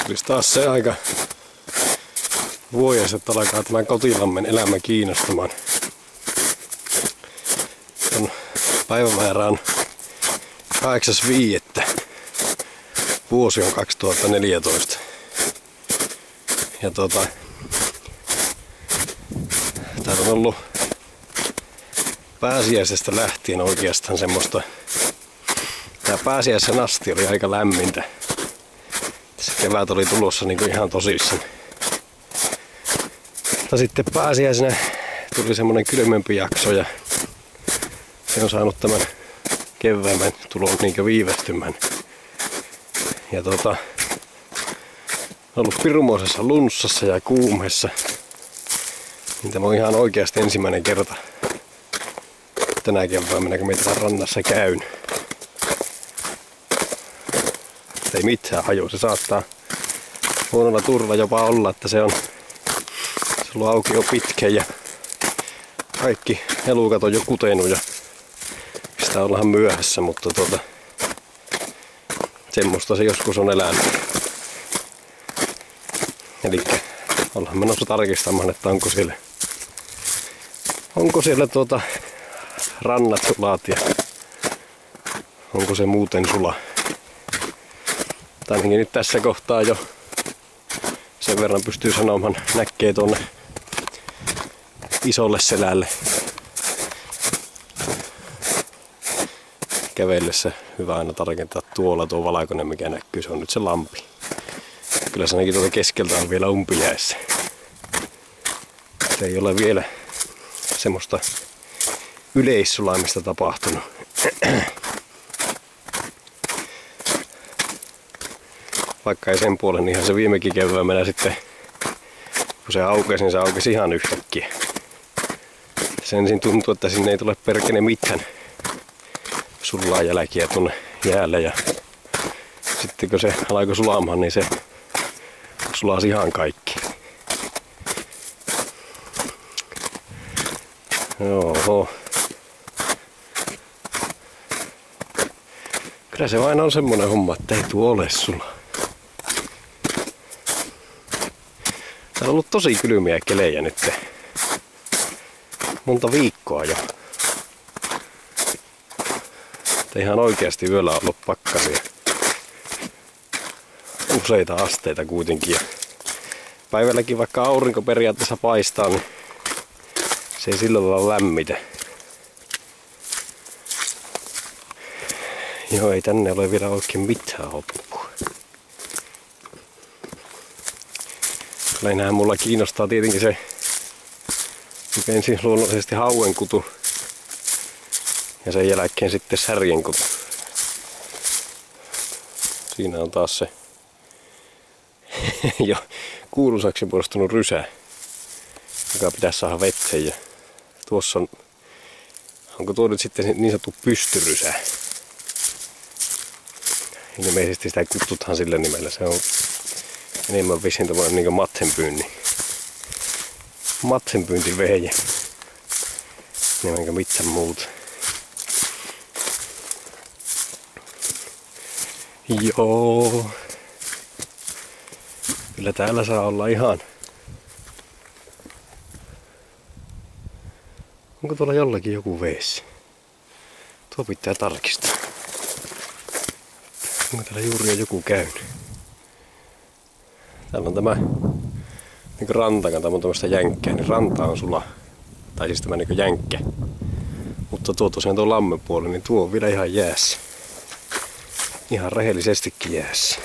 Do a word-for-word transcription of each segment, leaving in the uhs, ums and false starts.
Tulisi taas se aika vuodessa, että alkaa tämä Kotilammen elämä kiinnostamaan. On, päivämäärä on kahdeksas viidettä Vuosi on kaksituhattaneljätoista. Ja tota, täällä on ollut pääsiäisestä lähtien oikeastaan semmoista. Tää pääsiäisen asti oli aika lämmintä. Tässä kevät oli tulossa niinku ihan tosissaan. Mutta sitten pääsiäisenä tuli semmonen kylmempi jakso ja se on saanut tämän keväämän tulon niinkö viivästymään. Ja tota, on ollut pirmoisessa lunssassa ja kuumeessa. Niin tämä on ihan oikeasti ensimmäinen kerta tänä keväänä, kun meitä rannassa käyn. Ei mitään haju, se saattaa huonolla turva jopa olla, että se on se on auki jo pitkään ja kaikki elukat on jo kutenut ja sitä ollaan myöhässä, mutta tuota, semmoista se joskus on elänyt. Elikkä ollaan menossa tarkistamaan, että onko siellä onko siellä tuota rannat sulaat ja onko se muuten sula. Ainakin nyt tässä kohtaa jo sen verran pystyy sanomaan, näkee tuonne isolle selälle kävellessä. Hyvä aina tarkentaa tuolla tuo valkoinen, mikä näkyy, se on nyt se lampi. Kyllä se ainakin tuolta keskeltä on vielä umpijäässä. Se ei ole vielä semmoista yleissulaimista tapahtunut. Vaikka ei sen puolen, niin ihan se viimekin keväämänä sitten, kun se aukesi, niin se aukesi ihan yhtäkkiä. Se ensin tuntuu, että sinne ei tule perkele mitään sulaa jälkiä tuonne jäälle. Ja sitten kun se alkoi sulamaan, niin se sulasi ihan kaikki. Joo. Kyllä se vain on semmonen homma, että ei tuo ole sulaa. Täällä on ollut tosi kylmiä kelejä nyt. Monta viikkoa jo. Että ihan oikeasti yöllä on ollut pakkasia. Useita asteita kuitenkin. Ja päivälläkin vaikka aurinko periaatteessa paistaa, niin se ei sillä lailla lämmitä. Joo, ei tänne ole vielä oikein mitään hoppua. Näinhän mulla kiinnostaa tietenkin se ensin luonnollisesti hauenkutu ja sen jälkeen sitten särjenkutu. Siinä on taas se jo kuuluisaksi muodostunut rysä, joka pitäisi saada veteen. Ja tuossa on, onko tuo nyt sitten niin sanottu pystyrysä? Ilmeisesti sitä kutsutaan sillä nimellä. Se on enemmän vissiin tämmöinen niin kuin matsenpyynti. Matsenpyyntivehje. Enemmän mitään muuta. Joo. Kyllä täällä saa olla ihan. Onko tuolla jollakin joku veesi? Tuo pitää tarkistaa. Onko täällä juuri joku käynyt? Täällä on tämä niin rantakanta, tämä on tämmöistä jänkkää, niin ranta on sula. Tai siis tämä niin jänkkä. Mutta tuo tosiaan tuo lammen puoli, niin tuo on vielä ihan jäässä. Ihan rehellisestikin jäässä.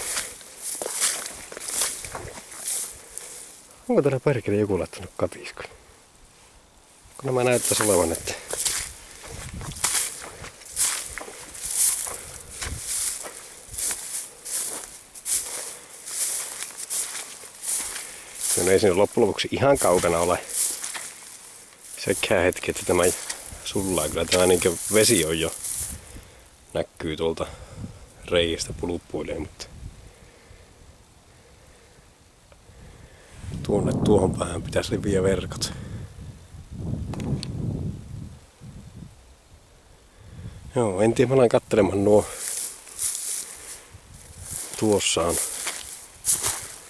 Onko täällä perkele joku laittanut katiskon? Kun nämä näyttäisi olevan, että no ei siinä loppujen lopuksi ihan kaukana ole sekään hetki, että tämä sullaa. Kyllä tämä niin vesi on jo näkyy tuolta reiistä puluppuilee, mutta tuonne tuohon päähän pitäisi liviä verkot. Joo, en tiedä, mä aloin katselemaan nuo. Tuossa on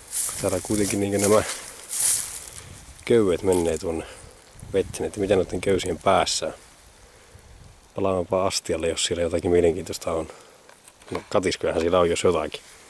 Täällä kuitenkin niin nämä köyet menee tuonne vettiin, että mitä noiden köysien päässä on. Palaamaanpa astialle, jos siellä jotakin mielenkiintoista on. No katiskojahan siellä on jos jotakin.